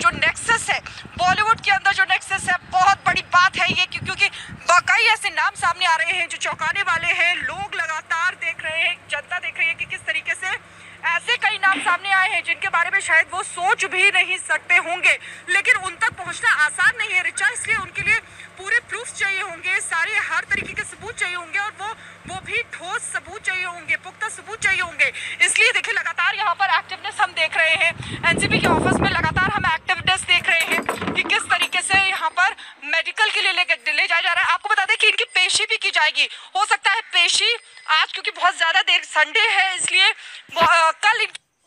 जो नेक्सस है बॉलीवुड के अंदर, जो नेक्सस है, बहुत बड़ी बात है ये, क्योंकि कई ऐसे नाम सामने आ रहे हैं जो चौंकाने वाले हैं। लोग लगातार देख रहे हैं, जनता देख रही है कि किस तरीके से ऐसे कई नाम सामने आए हैं जिनके बारे में शायद वो सोच भी नहीं सकते होंगे, लेकिन उन तक पहुंचना आसान नहीं है रिचा। इसलिए उनके लिए पूरे प्रूफ चाहिए होंगे, सारे हर तरीके के सबूत चाहिए होंगे, और वो भी ठोस सबूत चाहिए होंगे, पुख्ता सबूत चाहिए होंगे। इसलिए देखिए लगातार यहाँ पर एक्टिवनेस हम देख रहे हैं, एनसीबी के ऑफिस में लगातार हम एक्टिवनेस देख रहे हैं कि किस तरीके से यहाँ पर मेडिकल के लिए ले जाया जा रहा है। आपको बता दें कि इनकी पेशी भी की जाएगी, हो सकता है पेशी आज, क्योंकि बहुत ज्यादा देर संडे है, इसलिए कल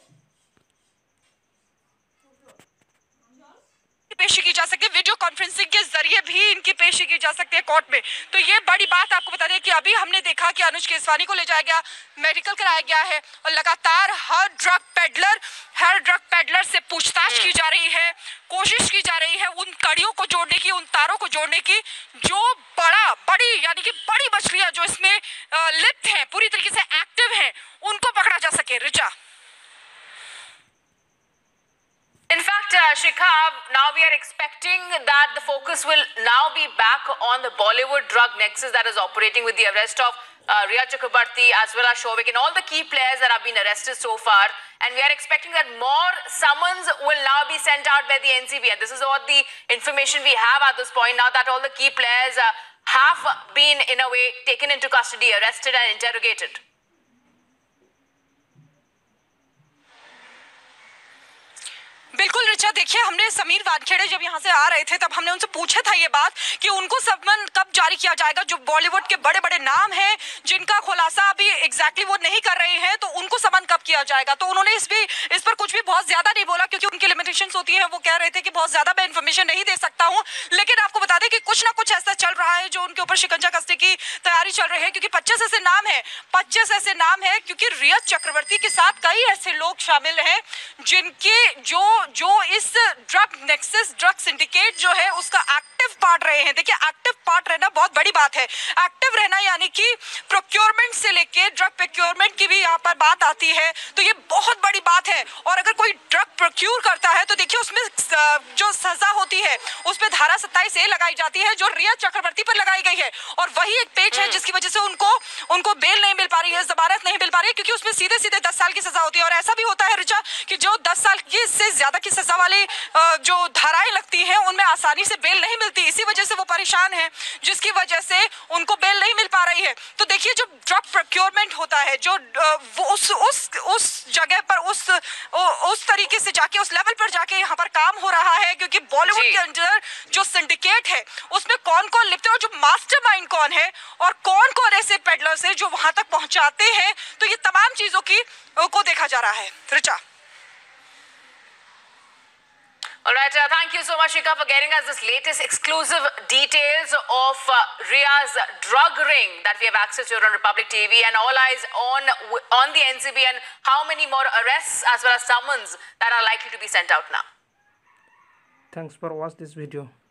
पेशी की जा सकती है, वीडियो कॉन्फ्रेंसिंग के जरिए भी इनकी पेशी की जा सकती है कोर्ट में। तो ये बड़ी बात आपको बता दें कि अभी हमने देखा कि अनुज केसवानी को ले जाया गया, मेडिकल कराया गया है, और लगातार हर ड्रग पेडलर से पूछताछ की जा रही है, कोशिश की जा रही है उन कड़ियों को जोड़ने की, उन तारों को जोड़ने की, जो बड़ी यानी कि बड़ी मछलियां जो इसमें लिप्त हैं, पूरी तरीके से एक्टिव हैं, उनको पकड़ा जा सके। Richa, in fact, Shikha, now we are expecting that the focus will now be back on the Bollywood drug nexus that is operating with the arrest of Rhea Chakrabarti as well as Shovik and all the key players that have been arrested so far. And we are expecting that more summons will now be sent out by the NCB. And this is what the information we have at this point, now that all the key players have been, in a way, taken into custody, arrested and interrogated. बिल्कुल रिचा, देखिए हमने समीर वानखेड़े जब यहाँ से आ रहे थे तब हमने उनसे पूछा था ये बात कि उनको समन कब जारी किया जाएगा, जो बॉलीवुड के बड़े बड़े नाम हैं जिनका खुलासा अभी एग्जैक्टली वो नहीं कर रहे हैं, तो उनको समन कब किया जाएगा। तो उन्होंने इस पर कुछ भी बहुत ज्यादा नहीं बोला, क्योंकि उनकी लिमिटेशंस होती है। वो कह रहे थे कि बहुत ज्यादा मैं इन्फॉर्मेशन नहीं दे सकता हूँ, लेकिन आपको बता दें कि कुछ ना कुछ ऐसा चल रहा है जो उनके ऊपर शिकंजा कसने की तैयारी चल रही है, क्योंकि 25 ऐसे नाम है, क्योंकि रिया चक्रवर्ती के साथ कई ऐसे लोग शामिल हैं जिनके जो इस ड्रग नेक्सस, ड्रग सिंडिकेट जो है उसका एक्टिव पार्ट रहे हैं। देखिए एक्टिव पार्ट रहना बहुत बड़ी बात है, एक्टिव रहना यानी कि प्रोक्योरमेंट से लेके ड्रग प्रोक्योरमेंट की भी यहाँ पर बात आती है, तो ये बहुत बड़ी बात है। और अगर कोई ड्रग प्रोक्योर करता है तो देखिए उसमें जो सजा होती है उसमें धारा 27A लगाई जाती है, जो रिया चक्रवर्ती पर लगाई गई है, और वही एक पेच है जिसकी वजह से उनको बेल नहीं मिल पा रही है, जमानत नहीं मिल पा रही है, क्योंकि उसमें सीधे 10 साल की सजा होती है। और ऐसा भी होता है रिचा कि जो 10 साल की से ज्यादा की सजा वाली जो धाराएं लगती हैं उनमें आसानी से बेल नहीं मिलती, इसी वजह से वो परेशान है, जिसकी वजह से उनको बेल नहीं मिल पा रही है। तो देखिए जो ड्रग प्रोक्योरमेंट होता है, जो वो उस जगह पर उस तरीके से जाके उस लेवल पर जाके यहाँ पर काम हो रहा है, क्योंकि बॉलीवुड के अंदर जो सिंडिकेट है उसमें कौन कौन लिप्त है और जो मास्टरमाइंड कौन है और कौन ऐसे पेडलर्स है जो वहां तक पहुंचाते हैं, तो ये तमाम चीजों को देखा जा रहा है। Richa, Alright, thank you so much, Shikha, for getting us this latest exclusive details of Rhea's drug ring that we have access to on Republic TV, and all eyes on the NCB and how many more arrests as well as summons that are likely to be sent out now. Thanks for watching this video.